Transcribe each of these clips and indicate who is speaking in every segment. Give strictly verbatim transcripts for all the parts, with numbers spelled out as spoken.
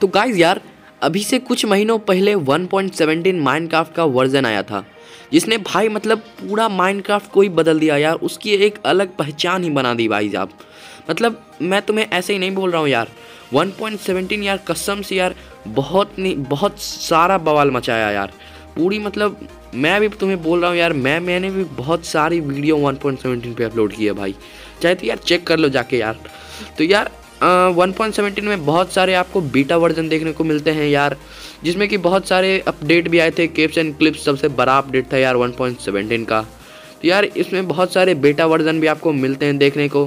Speaker 1: तो गाइज यार अभी से कुछ महीनों पहले वन पॉइंट सेवनटीन माइनक्राफ्ट का वर्जन आया था, जिसने भाई मतलब पूरा माइनक्राफ्ट को ही बदल दिया यार। उसकी एक अलग पहचान ही बना दी भाई साहब। मतलब मैं तुम्हें ऐसे ही नहीं बोल रहा हूँ यार, वन पॉइंट सेवनटीन यार कसम से यार बहुत नहीं बहुत सारा बवाल मचाया यार पूरी। मतलब मैं भी तुम्हें बोल रहा हूँ यार, मैं मैंने भी बहुत सारी वीडियो वन पॉइंट सेवनटीन पे अपलोड की है भाई, चाहे तो यार चेक कर लो जाके यार। तो यार वन पॉइंट सेवनटीन में बहुत सारे आपको बीटा वर्जन देखने को मिलते हैं यार, जिसमें कि बहुत सारे अपडेट भी आए थे। केप्स एंड क्लिप्स सबसे बड़ा अपडेट था यार वन पॉइंट सेवनटीन का। तो यार इसमें बहुत सारे बीटा वर्जन भी आपको मिलते हैं देखने को,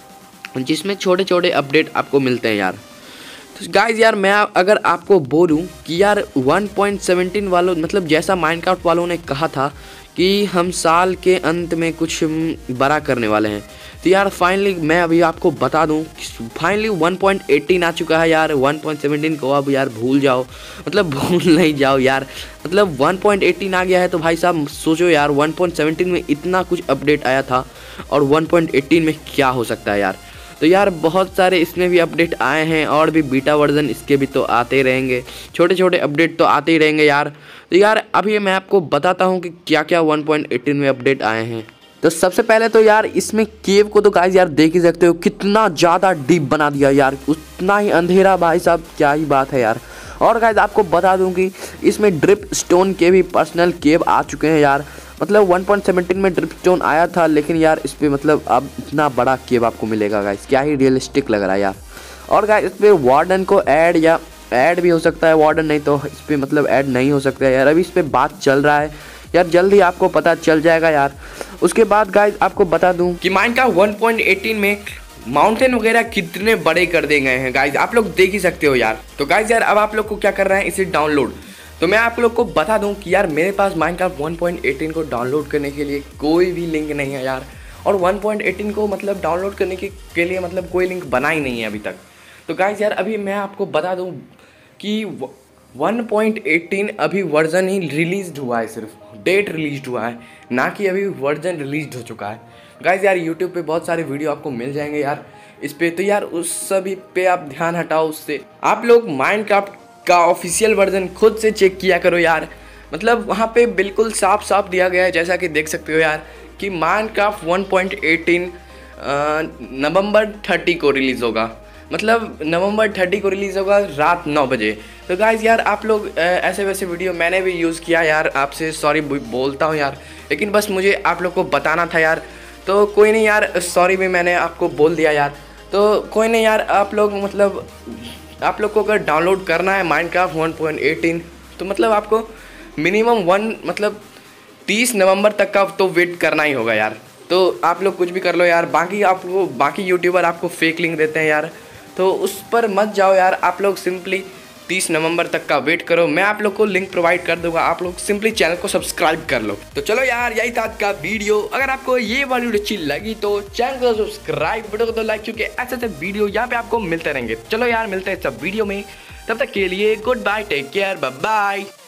Speaker 1: जिसमें छोटे छोटे अपडेट आपको मिलते हैं यार। तो गाइज यार मैं अगर आपको बोलूं कि यार वन पॉइंट सेवनटीन वालों मतलब जैसा माइनक्राफ्ट वालों ने कहा था कि हम साल के अंत में कुछ बड़ा करने वाले हैं, तो यार फाइनली मैं अभी आपको बता दूं कि फाइनली वन पॉइंट एटीन आ चुका है यार। वन पॉइंट सेवनटीन को अब यार भूल जाओ, मतलब भूल नहीं जाओ यार। मतलब वन पॉइंट एटीन आ गया है तो भाई साहब सोचो यार वन पॉइंट सेवनटीन में इतना कुछ अपडेट आया था और वन पॉइंट एटीन में क्या हो सकता है यार। तो यार बहुत सारे इसमें भी अपडेट आए हैं और भी बीटा वर्जन इसके भी तो आते ही रहेंगे, छोटे छोटे अपडेट तो आते ही रहेंगे यार। तो यार अभी मैं आपको बताता हूँ कि क्या क्या वन पॉइंट एटीन में अपडेट आए हैं। तो सबसे पहले तो यार इसमें केव को तो गाइस यार देख ही सकते हो कितना ज़्यादा डीप बना दिया यार, उतना ही अंधेरा भाई साहब, क्या ही बात है यार। और गाइस आपको बता दूं कि इसमें ड्रिप स्टोन के भी पर्सनल केव आ चुके हैं यार। मतलब वन पॉइंट सेवनटीन में ड्रिप स्टोन आया था, लेकिन यार इस पर मतलब अब इतना बड़ा केव आपको मिलेगा गाइस, क्या ही रियलिस्टिक लग रहा है यार। और गाइस इस पर वार्डन को ऐड या ऐड भी हो सकता है, वार्डन नहीं तो इस पर मतलब ऐड नहीं हो सकता है यार। अभी इस पर बात चल रहा है यार, जल्द ही आपको पता चल जाएगा यार। उसके बाद गाइस आपको बता दूं कि माइनक्राफ्ट वन पॉइंट एटीन में माउंटेन वगैरह कितने बड़े कर दिए गए हैं गाइस, आप लोग देख ही सकते हो यार। तो गाइस यार अब आप लोग को क्या करना है, इसे डाउनलोड। तो मैं आप लोग को बता दूं कि यार मेरे पास माइनक्राफ्ट वन पॉइंट एटीन को डाउनलोड करने के लिए कोई भी लिंक नहीं है यार, और वन पॉइंट एटीन को मतलब डाउनलोड करने के, के लिए मतलब कोई लिंक बना ही नहीं है अभी तक। तो गाइस यार अभी मैं आपको बता दूं कि वन पॉइंट एटीन अभी वर्जन ही रिलीज हुआ है, सिर्फ डेट रिलीज हुआ है, ना कि अभी वर्जन रिलीज हो चुका है। गाइस यार यूट्यूब पे बहुत सारे वीडियो आपको मिल जाएंगे यार इस पे, तो यार उस सभी पे आप ध्यान हटाओ उससे। आप लोग माइनक्राफ्ट का ऑफिशियल वर्जन खुद से चेक किया करो यार। मतलब वहाँ पे बिल्कुल साफ साफ दिया गया है, जैसा कि देख सकते हो यार कि माइनक्राफ्ट वन पॉइंट एटीन नवंबर थर्टी को रिलीज़ होगा। मतलब नवंबर थर्टी को रिलीज़ होगा रात नौ बजे। तो गाइज़ यार आप लोग ऐसे वैसे वीडियो मैंने भी यूज़ किया यार, आपसे सॉरी बोलता हूँ यार, लेकिन बस मुझे आप लोग को बताना था यार। तो कोई नहीं यार, सॉरी भी मैंने आपको बोल दिया यार। तो कोई नहीं यार, आप लोग मतलब आप लोग को अगर डाउनलोड करना है माइनक्राफ्ट वन पॉइंट एटीन तो मतलब आपको मिनिमम वन मतलब तीस नवंबर तक का तो वेट करना ही होगा यार। तो आप लोग कुछ भी कर लो यार, बाकी आपको बाकी यूट्यूबर आपको फेक लिंक देते हैं यार, तो उस पर मत जाओ यार। आप लोग सिंपली तीस नवंबर तक का वेट करो, मैं आप लोग को लिंक प्रोवाइड कर दूंगा, आप लोग सिंपली चैनल को सब्सक्राइब कर लो। तो चलो यार यही था आज का वीडियो। अगर आपको ये वाली वीडियो अच्छी लगी तो चैनल को सब्सक्राइब, वीडियो को तो लाइक, क्योंकि ऐसे ऐसे वीडियो यहाँ पे आपको मिलते रहेंगे। चलो यार मिलते हैं सब वीडियो में, तब तक के लिए goodbye, take care, bye bye.